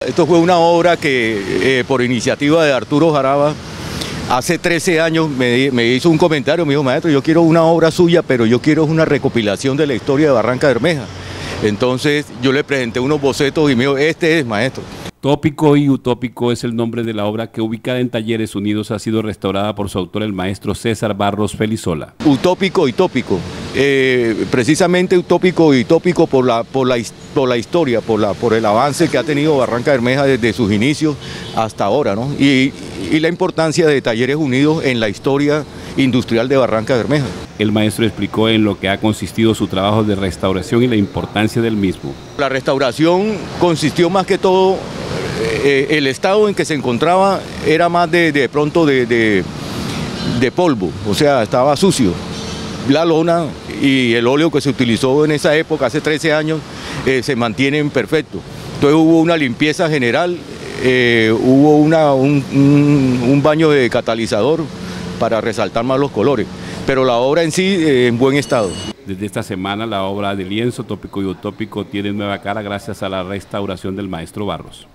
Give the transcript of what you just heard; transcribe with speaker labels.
Speaker 1: Esto fue una obra que por iniciativa de Arturo Jaraba, hace 13 años me hizo un comentario, me dijo: maestro, yo quiero una obra suya, pero yo quiero una recopilación de la historia de Barranca Bermeja. Entonces yo le presenté unos bocetos y me dijo: este es, maestro.
Speaker 2: Tópico y Utópico es el nombre de la obra que, ubicada en Talleres Unidos, ha sido restaurada por su autor, el maestro César Barros Felizola.
Speaker 1: Utópico y tópico, precisamente utópico y tópico por la historia, por el avance que ha tenido Barranca Bermeja desde sus inicios hasta ahora, ¿no? Y la importancia de Talleres Unidos en la historia industrial de Barranca Bermeja.
Speaker 2: El maestro explicó en lo que ha consistido su trabajo de restauración y la importancia del mismo.
Speaker 1: La restauración consistió más que todo, el estado en que se encontraba era más de pronto de polvo, o sea, estaba sucio. La lona y el óleo que se utilizó en esa época, hace 13 años, se mantienen perfectos. Entonces hubo una limpieza general, hubo un baño de catalizador para resaltar más los colores, pero la obra en sí en buen estado.
Speaker 2: Desde esta semana la obra de lienzo Tópico y Utópico tiene nueva cara gracias a la restauración del maestro Barros.